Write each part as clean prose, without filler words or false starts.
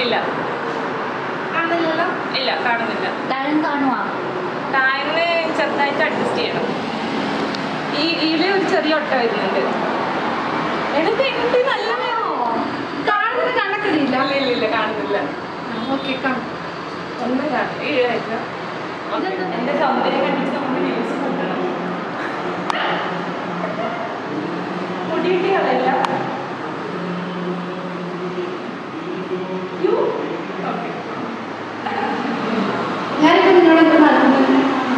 ഇല്ല കാണുന്നില്ലല്ലോ. ഇല്ല കാണുന്നില്ല. താഴെ കാണുവാ? താഴെ ചെറുതായിട്ട് അഡ്ജസ്റ്റ് ചെയ്യണം. ഇതിൽ ഒരു ചെറിയ ഒട്ട വരുന്നുണ്ട്. എടുത്ത് നല്ല കാണുന്നത് കണക്കില്ല. ഇല്ല കാണുന്നില്ല. ഓക്കെ കാണും. ഒന്നും കാണും. എന്റെ സൗന്ദര്യം കണ്ടിട്ട് നമുക്ക് ന്യൂസ് കൊടുക്കണം. മുടിയിട്ട് കളയില്ല. ഞാനിപ്പോ നിന്നോട് എന്താ നടക്കുന്നത്?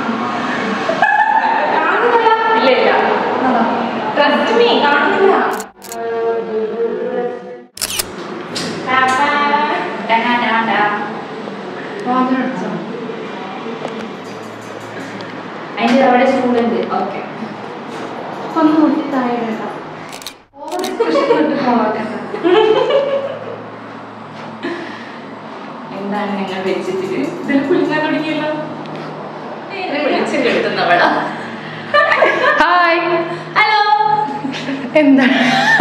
ഇല്ല ഇല്ല ട്രസ്റ്റ് മീ കാണുന്നില്ല. അതിന്റെ അവിടെ സ്കൂളുണ്ട്. ഓക്കെ ഒന്ന് മുട്ടി താഴെ എന്താണ് നിങ്ങൾ വെച്ചിട്ട് ഇതിൽ കുലുങ്ങാൻ തുടങ്ങിയല്ലോ. വിളിച്ചെടുത്തുന്നവളാ. Hi hello. എന്താണ്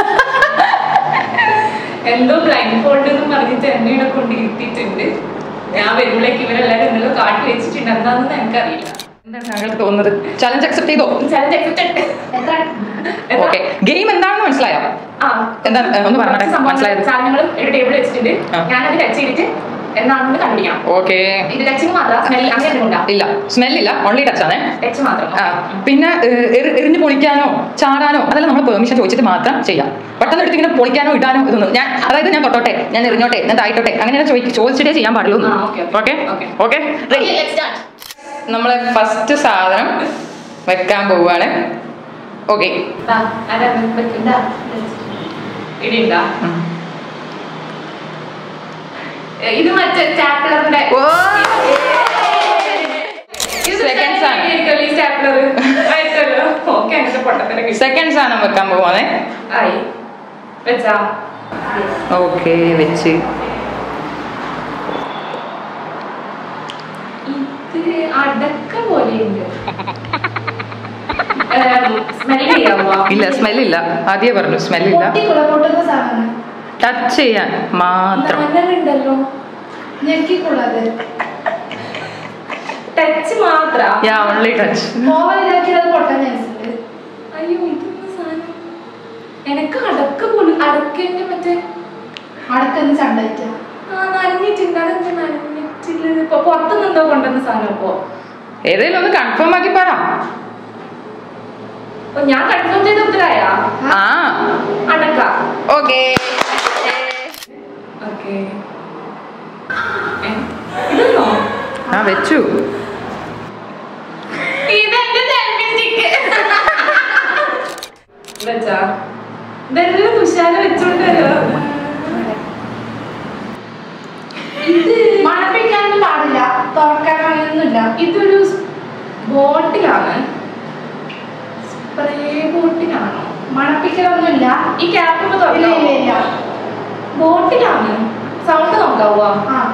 എന്തോ ബ്ലൈൻഡ് ഫോൾഡ് എന്ന് പറഞ്ഞിട്ട് എന്നെ ഇവിടെ കൊണ്ട് ഇരുത്തിയിട്ടുണ്ട്. ഞാൻ വരുമ്പോഴേക്ക് ഇവരെല്ലാവരും എന്തെങ്കിലും കാട്ടി വെച്ചിട്ടുണ്ട്. എന്താണെന്ന് എനിക്കറിയില്ല. എന്താണ് താങ്കൾക്ക് തോന്നുന്നത്? ചലഞ്ച് അക്സെപ്റ്റ് ചെയ്തോ? Challenge accept. ഓക്കെ, ഗെയിം എന്താണെന്ന് മനസ്സിലായോ? എന്താണ് ഒന്ന് പറഞ്ഞാൽ മനസ്സിലായത്? സാധനങ്ങളും ഒരു ടേബിൾ വെച്ചിട്ടുണ്ട്. ഞാനത് ടച്ച് ചെയ്തിട്ട് എന്താണെന്ന് കണ്ടുപിടിക്കണം. ഓക്കെ. ഇത് ടച്ചിങ് മാത്രം, സ്മെൽ അങ്ങനെ ഇല്ല. സ്മെല്ലില്ല, ഓൺലി ടച്ച് ആണ്. ടച്ച് മാത്രം. പിന്നെ എറിഞ്ഞ് പൊളിക്കാനോ ചാടാനോ അതെല്ലാം നമ്മൾ പെർമിഷൻ ചോദിച്ചിട്ട് മാത്രം ചെയ്യാം. പെട്ടെന്ന് എടുത്ത് ഇങ്ങനെ പൊളിക്കാനോ ഇടാനോ ഇതൊന്നും അതായത് ഞാൻ തൊട്ടോട്ടെ, ഞാൻ എറിഞ്ഞോട്ടെ, ഞാൻ തായിട്ടോട്ടെ അങ്ങനെ ചോദിച്ചിട്ടേ ചെയ്യാൻ പാടുള്ളൂ. Okay okay ready. നമ്മള് ഫസ്റ്റ് സാധനം വെക്കാൻ പോവാണ്. ഓക്കെ ഇത് മറ്റേ സ്റ്റാപ്ലറിന്റെ സെക്കൻഡ് സാധനം വെക്കാൻ പോവാണേ. ഓക്കെ വെച്ച് അടക്ക പോലെയുണ്ട്. ഇല്ല സ്മെല്ലില്ല. ആദ്യമേ പറഞ്ഞു സ്മെല്ലില്ല. ടച്ച് ചെയ്യാൻ മാത്രം. ടച്ച് മാത്രം. Only touch. അയ്യോ ഇതൊന്നും സാധനം എനക്ക് അടക്ക പോലും. അടക്കന്റെ മറ്റേ അടക്കെന്ന് ചണ്ടായിട്ടാ നനഞ്ഞിട്ടുണ്ട്. അതെന്താ നനഞ്ഞിട്ടുള്ളത്? ഇപ്പൊ പുറത്തുനിന്നെന്തോ കൊണ്ടുവന്ന സാധനം. ഇപ്പോ ഏതെങ്കിലും ഒന്ന് കൺഫേം ആക്കി പറ. ഞാൻ കൺഫേം ചെയ്ത ഉത്തരായ അടക്ക. ഓക്കെ ഓക്കെ ഇതെന്നോ? വെച്ചു. വെച്ചാ ഇതെല്ലാം തുഷാര വെച്ചോണ്ട് വരുമോ? ഇത് മണപ്പിക്കാനൊന്നും പാടില്ല, തുറക്കാൻ അങ്ങനെയൊന്നുമില്ല. ഇതൊരു ബോട്ടിലാണ്. സ്പ്രേ ബോട്ടിലാണോ? മണപ്പിക്കലൊന്നുമില്ല. ഈ ക്യാപ്പ് തുറക്കില്ല. ബോട്ടിലാണ്. സൗണ്ട് നോക്കാവോ?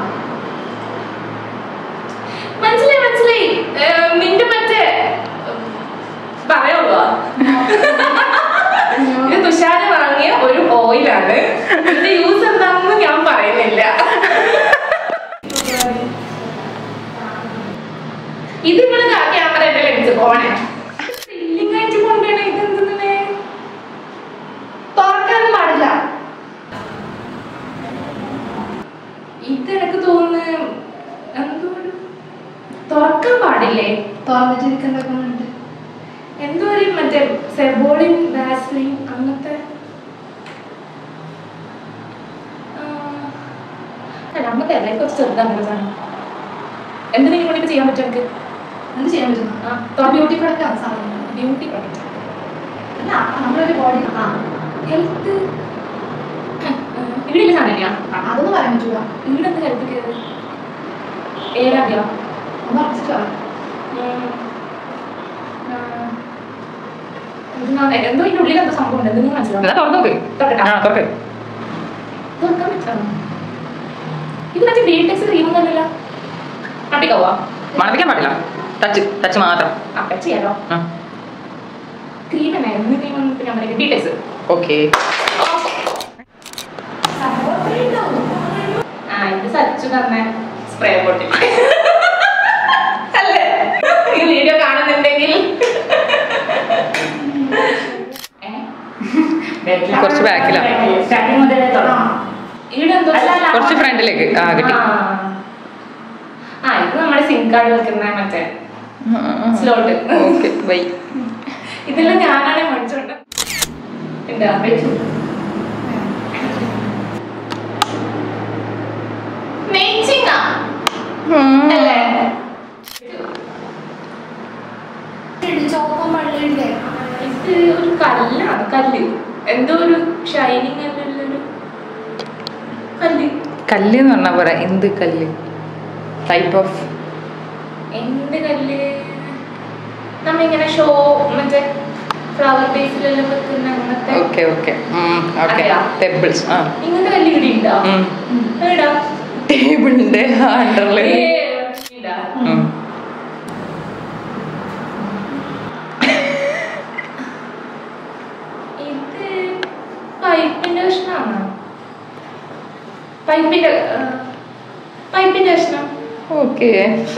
മനസ്സിലായി മനസ്സിലായി. നിന്റെ മറ്റേ പറയാവോ? ഇത് തുഷാര വാങ്ങിയ ഒരു ഓയിലാണ്. ഇതിന്റെ യൂസ് എന്താണെന്ന് ഞാൻ പറയുന്നില്ല. ഇത് ഇവിടെ ക്യാമറ എന്റെ ലെൻസ് പോണേ ഫില്ലിംഗ് ആയിട്ട് കൊണ്ടുവരണേ. ഇതെന്തിനെ തുറക്കാനും പാടില്ല. ഇത് എനിക്ക് തോന്നുന്നു എന്തോ തുറക്കാൻ പാടില്ലേ? തുറന്നിട്ടിരിക്കുന്നുണ്ട്. എന്തോ ഒരു മറ്റേ സെബോളിൻ വാസ്ലിൻ അങ്ങനത്തെ അങ്ങനത്തെ അല്ല. കുറച്ച് ചെറുതാണ് സാധനം. എന്തിനും കൊണ്ടിട്ട് ചെയ്യാൻ പറ്റും? എനിക്ക് എന്ത് ചെയ്യാൻ പറ്റും? ബ്യൂട്ടി പ്രൊഡക്റ്റ് ആണ് സാധനം. ബ്യൂട്ടി പ്രൊഡക്റ്റ് അല്ല, നമ്മളൊരു ബോഡി ഹെൽത്ത് ഇവിടെ സാധനം തന്നെയാ. അതൊന്നും പറയാൻ പറ്റൂല. ഇവിടെ എന്താ ഹെൽത്ത് കയറി ഏതാദ്യോ ഒന്ന് ഉറച്ചിട്ടോ? എന്തോ ഇതിന്റെ ഉള്ളിൽ എന്തോ സംഭവം ഉണ്ട്. എന്തെങ്കിലും മനസ്സിലാവും. ഇത് മറ്റേ ഡീടെക്സ് ക്രീമൊന്നുമല്ലല്ലോ. മണപ്പിക്കാവോ? മണപ്പിക്കാൻ പാടില്ല. ടച്ച് ടച്ച് മാത്രം. ടച്ച് ചെയ്യാലോ. ക്രീം എന്നായിരുന്നു? ക്രീം ഡീടെക്സ്. ഓക്കെ ഇത് ഫസ്റ്റ് തന്നെ സ്പ്രേ ബോട്ടിൽ അല്ലേ? ഈ വീഡിയോ കാണുന്നുണ്ടെങ്കിൽ കുറച്ച് ബാക്കിലാണ്, കുറച്ച് ഫ്രണ്ടിലേക്ക്. കിട്ടി. ഇത് നമ്മുടെ സിം കാർഡ് വെക്കുന്ന മറ്റേ സ്ലോട്ട്. Okay bye. ഇതെല്ലാം ഞാനാണ് മേടിച്ചോണ്ട് എന്താ വെച്ചു അല്ലേ? ഇത് ഒരു കല്ലാണ്, കല്ല് എന്തോ ഒരു ഷൈനിങ് അല്ലൊരു കല്ല്. കല്ല് എന്ന് പറഞ്ഞാ പോരാ, എന്ത് കല്ല്? ടൈപ്പ് ഓഫ് എന്ത് കല്ല്? നമ്മ ഇങ്ങനെ ഷോ മറ്റേ ഫ്ലവർ ബേസിലെല്ലാം വെക്കുന്ന അങ്ങനത്തെ. Okay okay okay. പെബിൾസ്. ഇങ്ങനത്തെ കല്ല് ഇവിടെ ഉണ്ടോ? എവിടാ? ടേബിളിന്റെ ഹാൻഡറില്. ഇത് പൈപ്പിന്റെ കഷ്ണാണോ? പൈപ്പിന്റെ കഷ്ണം. ഓക്കെ.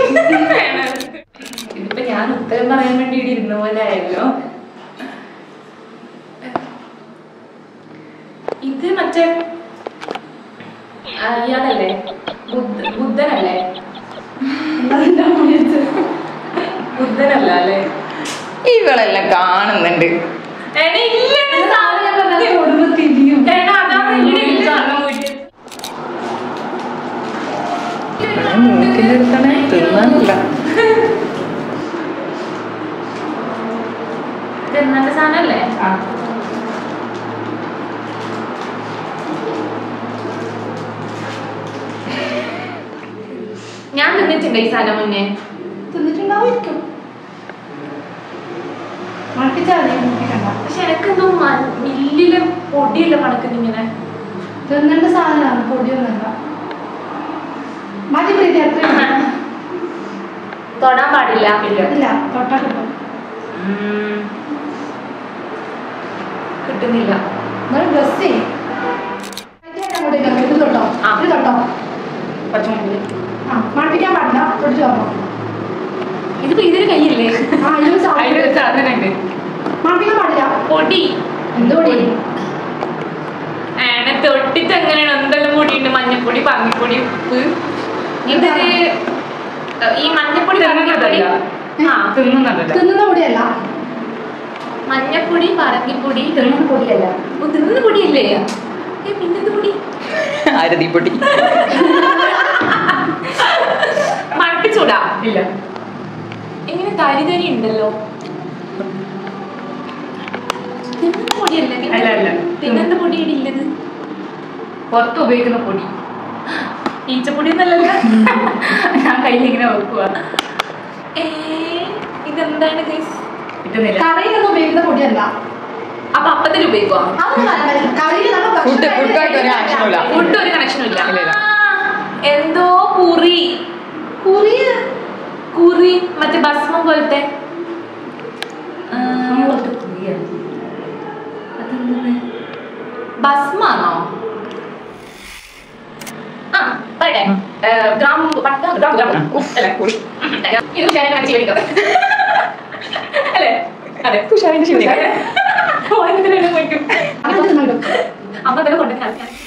ഇതിപ്പോ ഞാൻ ഉത്തരം പറയാൻ വേണ്ടി ഇവിടെ ഇരുന്ന പോലെ ആയല്ലോ. ഇത് മറ്റേ ഇയാളല്ലേ, ബുദ്ധനല്ലേ? ബുദ്ധനല്ല അല്ലേ? ഇവളെല്ലാം കാണുന്നുണ്ട്. മൂക്കിന്റെ അടുത്താണ്, തിന്നാനില്ല. തിന്നേണ്ട സാധനല്ലേ? ഞാൻ തിന്നിട്ടുണ്ട് ഈ സാധനം മുന്നേ. തിന്നിട്ടുണ്ടാവുമായിരിക്കും. പക്ഷെ എനക്കെന്തോ മില്ലില് പൊടിയല്ല കണക്കിന് ഇങ്ങനെ തിന്നേണ്ട സാധനമാണ്, പൊടിയൊന്നുമല്ല. മതി പ്രീതി, എത്ര തൊടാൻ പാടില്ല. ഇല്ല, തൊട്ടാ കിട്ടും. കിട്ടുന്നില്ല. ഡ്രസ് ചെയ്യും. ഇത് തൊട്ടോ, ഇത് തൊട്ടോ. മണപ്പിക്കാൻ പാടില്ല, തൊട്ട് നോക്കാം. ഇതിപ്പോ ഇതൊരു കയ്യല്ലേ? സാധനം മണപ്പിക്കാൻ പാടില്ല. പൊടി. എന്ത് പൊടി? തൊട്ടിട്ട് എങ്ങനെയാണ്? എന്തെല്ലാം പൊടിയുണ്ട്? മഞ്ഞപ്പൊടി, പന്നിപ്പൊടി, ഉപ്പ്. ഇതൊരു ഈ മഞ്ഞപ്പൊടി തിന്നുന്ന പൊടിയല്ല. മഞ്ഞപ്പൊടി, പറങ്കിപ്പൊടി തിന്നുന്ന പൊടിയല്ല. തിന്നുന്ന പൊടിയല്ലേ? പിന്നെന്ത് പൊടി? ആരതിപ്പൊടി. മണപ്പിച്ചൂടാ? ഇല്ല. ഇങ്ങനെ തരി തരി ഉണ്ടല്ലോ. തിന്നുന്ന പൊടിയല്ലേ? പിന്നെന്ത് പൊടിയാണ് ഇല്ലത്? പുറത്ത് ഉപയോഗിക്കുന്ന പൊടി. ഈച്ചപ്പൊടി എന്നല്ലല്ലോ. ഞാൻ കയ്യിലിങ്ങനെ വെക്കുക. ഇതെന്താണ്? കറിയിലൊന്നും ഉപയോഗിക്കുന്ന പൊടിയല്ല. അപ്പൊ അപ്പത്തിൽ ഉപയോഗിക്കുക? ഫുഡ് ഒരു കണക്ഷനും ഇല്ല. എന്തോ കുറി. കുറി മറ്റേ ഭസ്മം പോലത്തെ. ഭസ്മാണോ? അമ്മ തന്നെ കൊണ്ടുവരാൻ